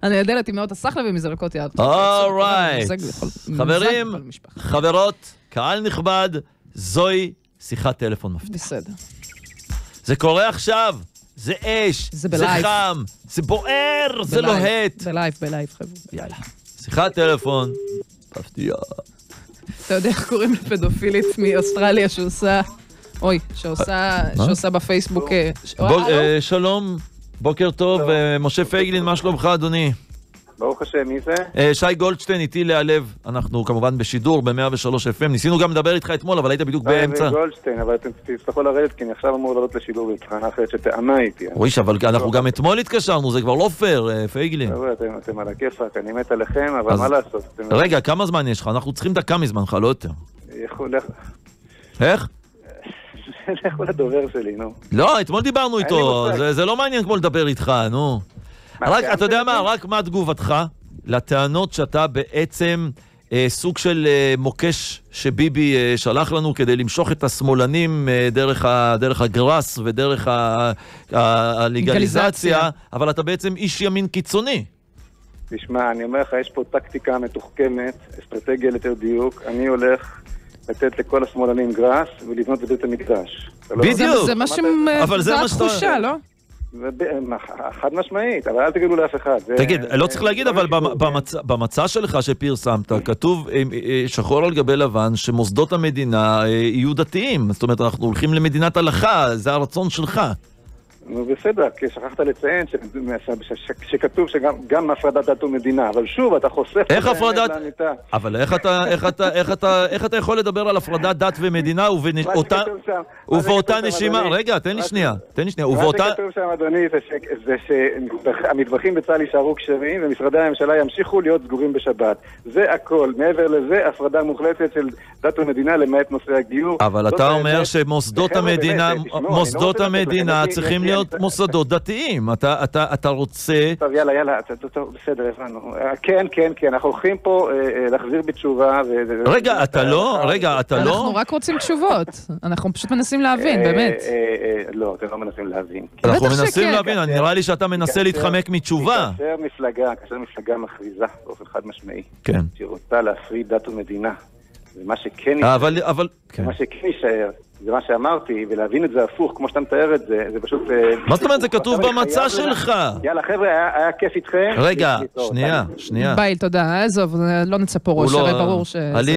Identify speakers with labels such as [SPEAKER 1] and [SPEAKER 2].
[SPEAKER 1] אני יודעת עם מאות הסחלה ומזרקות יד.
[SPEAKER 2] אורייט. חברים, חברות, קהל נכבד, זוהי שיחת טלפון מפתח.
[SPEAKER 1] בסדר.
[SPEAKER 2] זה קורה עכשיו, זה אש, זה חם, זה בוער, זה לוהט.
[SPEAKER 1] בלייב, חבר'ה.
[SPEAKER 2] יאללה. שיחת טלפון מפתיע.
[SPEAKER 1] אתה יודע איך קוראים לפדופילית מאוסטרליה שעושה בפייסבוק...
[SPEAKER 2] שלום, בוקר טוב, משה פייגלין, מה שלומך אדוני?
[SPEAKER 3] ברוך השם, מי זה?
[SPEAKER 2] שי גולדשטיין, איתי להלב, אנחנו כמובן בשידור ב-103 FM, ניסינו גם לדבר איתך אתמול, אבל היית בדיוק באמצע.
[SPEAKER 3] שי גולדשטיין, אבל אתם תצטרכו לרדת, כי אני עכשיו אמור לעלות לשידור בתחנה אחרת שתאמה איתי.
[SPEAKER 2] רויש, אבל אנחנו גם אתמול התקשרנו, זה כבר לא פייר, פייגלין.
[SPEAKER 3] אתם על הכיפק, אני מת עליכם, אבל מה לעשות?
[SPEAKER 2] רגע, כמה זמן יש לך? אנחנו צריכים דקה מזמנך, לא יותר. איך?
[SPEAKER 3] לכו לדובר שלי, נו.
[SPEAKER 2] לא, אתמול דיברנו איתו, זה לא מעניין כמו לדבר איתך, נו. רק, אתה יודע מה, רק מה תגובתך לטענות שאתה בעצם סוג של מוקש שביבי שלח לנו כדי למשוך את השמאלנים דרך הגרס ודרך הלגליזציה, אבל אתה בעצם איש ימין קיצוני.
[SPEAKER 3] תשמע, אני אומר לך, יש פה טקטיקה מתוחכמת, אסטרטגיה ליתר דיוק, אני הולך לתת לכל השמאלנים גרס ולבנות בבית המקדש.
[SPEAKER 2] בדיוק!
[SPEAKER 1] זה התחושה, לא?
[SPEAKER 3] חד משמעית, אבל אל תגידו לאף אחד.
[SPEAKER 2] תגיד, לא צריך להגיד, אבל במצע שלך שפרסמת, כתוב שחור על גבי לבן שמוסדות המדינה יהיו דתיים. זאת אומרת, אנחנו הולכים למדינת הלכה, זה הרצון שלך.
[SPEAKER 3] נו בסדר, כי שכחת לציין שכתוב שגם הפרדת דת ומדינה, אבל שוב, אתה חושף...
[SPEAKER 2] איך הפרדת... אבל איך אתה יכול לדבר על הפרדת דת ומדינה ובאותה נשימה... רגע, תן לי שנייה.
[SPEAKER 3] מה שכתוב שם, אדוני, זה שהמטבחים בצה"ל יישארו כשרים, ומשרדי הממשלה ימשיכו להיות סגורים בשבת. זה הכל. מעבר לזה, הפרדה מוחלטת של דת ומדינה למעט נושא הגיור.
[SPEAKER 2] אבל אתה אומר שמוסדות המדינה צריכים להיות מוסדות דתיים. אתה רוצה...
[SPEAKER 3] טוב, יאללה, בסדר, הבנו. כן, אנחנו הולכים פה להחזיר בתשובה.
[SPEAKER 2] רגע, אתה לא?
[SPEAKER 1] אנחנו רק רוצים תשובות. אנחנו פשוט מנסים להבין, באמת.
[SPEAKER 3] לא, אתם לא מנסים להבין.
[SPEAKER 2] אנחנו מנסים להבין, נראה לי שאתה מנסה להתחמק מתשובה.
[SPEAKER 3] כאשר מפלגה מכריזה באופן חד משמעי,
[SPEAKER 2] כן.
[SPEAKER 3] שרוצה להפריד דת ומדינה, ומה שכן יישאר, זה מה שאמרתי, ולהבין את זה הפוך, כמו שאתה מתאר את זה, זה פשוט...
[SPEAKER 2] מה זאת אומרת? זה כתוב במצע שלך.
[SPEAKER 3] יאללה, חבר'ה, היה כיף איתכם.
[SPEAKER 2] רגע, שנייה.
[SPEAKER 1] ביי, תודה. עזוב, לא נצא פה ראש, הרי ברור ש...